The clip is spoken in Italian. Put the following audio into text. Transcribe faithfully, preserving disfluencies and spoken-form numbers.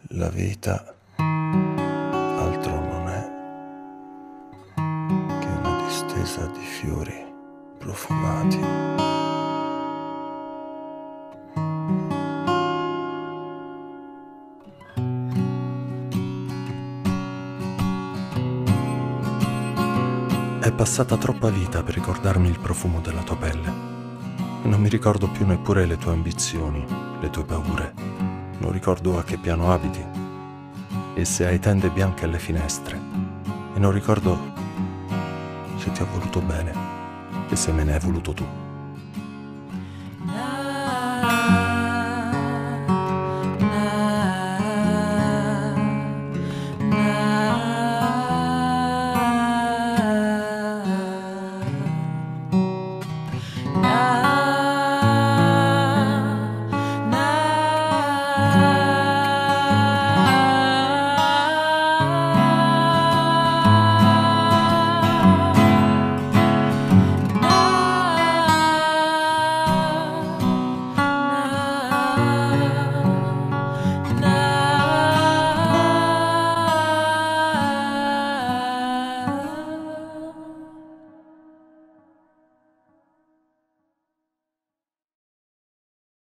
La vita altro non è che una distesa di fiori profumati. È passata troppa vita per ricordarmi il profumo della tua pelle. Non mi ricordo più neppure le tue ambizioni, le tue paure. Non ricordo a che piano abiti e se hai tende bianche alle finestre. E non ricordo se ti ho voluto bene e se me ne hai voluto tu.